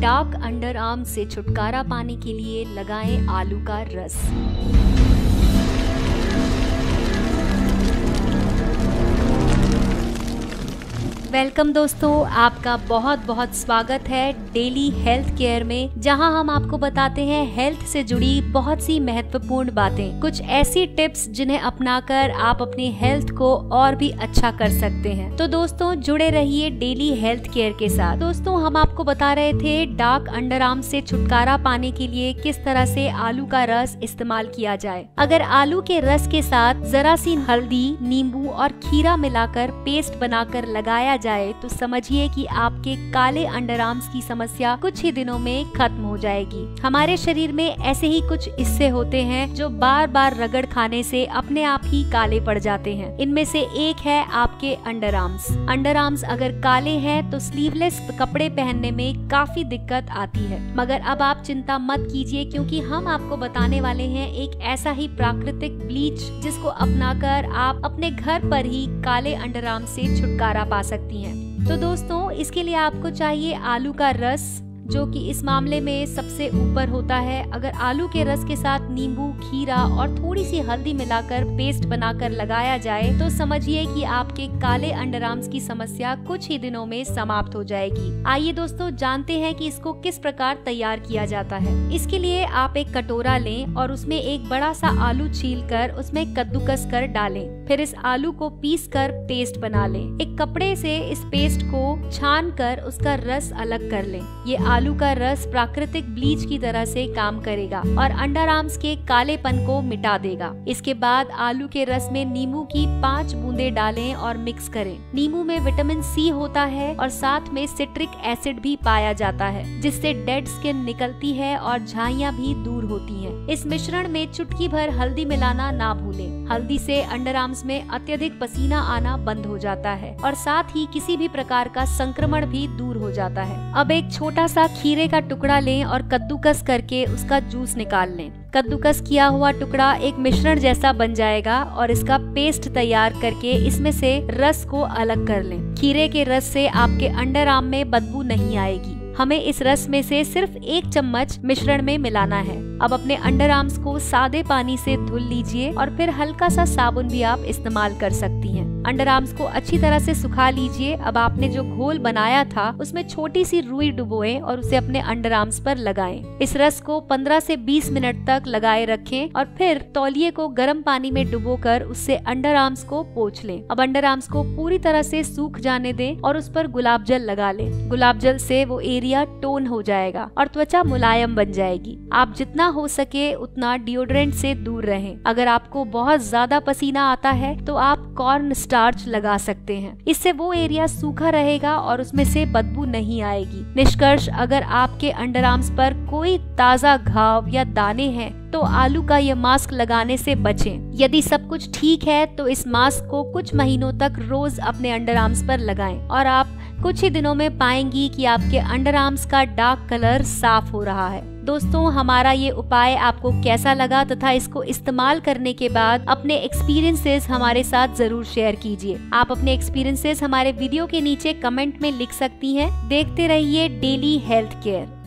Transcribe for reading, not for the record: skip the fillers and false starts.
Dark under arm से छुटकारा पाने के लिए लगाएं आलू का रस। वेलकम दोस्तों, आपका बहुत बहुत स्वागत है डेली हेल्थ केयर में, जहां हम आपको बताते हैं हेल्थ से जुड़ी बहुत सी महत्वपूर्ण बातें, कुछ ऐसी टिप्स जिन्हें अपनाकर आप अपनी हेल्थ को और भी अच्छा कर सकते हैं। तो दोस्तों जुड़े रहिए डेली हेल्थ केयर के साथ। दोस्तों हम आपको बता रहे थे डार्क अंडर आर्म से छुटकारा पाने के लिए किस तरह से आलू का रस इस्तेमाल किया जाए। अगर आलू के रस के साथ जरा सी हल्दी, नींबू और खीरा मिलाकर पेस्ट बनाकर लगाया जाए तो समझिए कि आपके काले अंडर आर्म्स की समस्या कुछ ही दिनों में खत्म हो जाएगी। हमारे शरीर में ऐसे ही कुछ हिस्से होते हैं जो बार बार रगड़ खाने से अपने आप ही काले पड़ जाते हैं। इनमें से एक है आपके अंडर आर्म्स। अंडर आर्म्स अगर काले हैं तो स्लीवलेस कपड़े पहनने में काफी दिक्कत आती है, मगर अब आप चिंता मत कीजिए क्योंकि हम आपको बताने वाले हैं एक ऐसा ही प्राकृतिक ब्लीच जिसको अपनाकर आप अपने घर पर ही काले अंडर आर्म से छुटकारा पा सकती हैं। तो दोस्तों इसके लिए आपको चाहिए आलू का रस, जो कि इस मामले में सबसे ऊपर होता है। अगर आलू के रस के साथ नींबू, खीरा और थोड़ी सी हल्दी मिलाकर पेस्ट बनाकर लगाया जाए तो समझिए कि आपके काले अंडर आर्म्स की समस्या कुछ ही दिनों में समाप्त हो जाएगी। आइए दोस्तों जानते हैं कि इसको किस प्रकार तैयार किया जाता है। इसके लिए आप एक कटोरा लें और उसमें एक बड़ा सा आलू छीलकर उसमें कद्दूकस कर डालें। फिर इस आलू को पीस कर पेस्ट बना लें। एक कपड़े से इस पेस्ट को छान कर उसका रस अलग कर लें। ये आलू का रस प्राकृतिक ब्लीच की तरह से काम करेगा और अंडर आर्म्स के कालेपन को मिटा देगा। इसके बाद आलू के रस में नींबू की 5 बूंदें डालें और मिक्स करें। नींबू में विटामिन सी होता है और साथ में सिट्रिक एसिड भी पाया जाता है, जिससे डेड स्किन निकलती है और झाइयां भी दूर होती हैं। इस मिश्रण में चुटकी भर हल्दी मिलाना ना भूलें। हल्दी से अंडर आर्म्स में अत्यधिक पसीना आना बंद हो जाता है और साथ ही किसी भी प्रकार का संक्रमण भी दूर हो जाता है। अब एक छोटा सा खीरे का टुकड़ा लें और कद्दूकस करके उसका जूस निकाल लें। कद्दूकस किया हुआ टुकड़ा एक मिश्रण जैसा बन जाएगा और इसका पेस्ट तैयार करके इसमें से रस को अलग कर लें। खीरे के रस से आपके अंडर आर्म में बदबू नहीं आएगी। हमें इस रस में से सिर्फ 1 चम्मच मिश्रण में मिलाना है। अब अपने अंडर आर्म्स को सादे पानी से धुल लीजिए और फिर हल्का सा साबुन भी आप इस्तेमाल कर सकती हैं। अंडर आर्म्स को अच्छी तरह से सुखा लीजिए। अब आपने जो घोल बनाया था उसमें छोटी सी रुई डुबोएं और उसे अपने अंडर आर्म्स पर लगाएं। इस रस को 15 से 20 मिनट तक लगाए रखें और फिर तौलिए को गर्म पानी में डुबोकर उससे अंडर आर्म्स को पोंछ लें। अब अंडर आर्म्स को पूरी तरह से सूख जाने दें और उस पर गुलाब जल लगा लें। गुलाब जल से वो एरिया टोन हो जाएगा और त्वचा मुलायम बन जाएगी। आप जितना हो सके उतना डिओड्रेंट से दूर रहें। अगर आपको बहुत ज्यादा पसीना आता है तो आप कॉर्न स्टार्च लगा सकते हैं। इससे वो एरिया सूखा रहेगा और उसमें से बदबू नहीं आएगी। निष्कर्ष, अगर आपके अंडर आर्म्स पर कोई ताजा घाव या दाने हैं तो आलू का ये मास्क लगाने से बचें। यदि सब कुछ ठीक है तो इस मास्क को कुछ महीनों तक रोज अपने अंडर आर्म्स पर लगाएं और आप कुछ ही दिनों में पाएंगी कि आपके अंडर आर्म्स का डार्क कलर साफ हो रहा है। दोस्तों हमारा ये उपाय आपको कैसा लगा तथा इसको इस्तेमाल करने के बाद अपने एक्सपीरियंसेस हमारे साथ जरूर शेयर कीजिए। आप अपने एक्सपीरियंसेस हमारे वीडियो के नीचे कमेंट में लिख सकती हैं। देखते रहिए डेली हेल्थ केयर।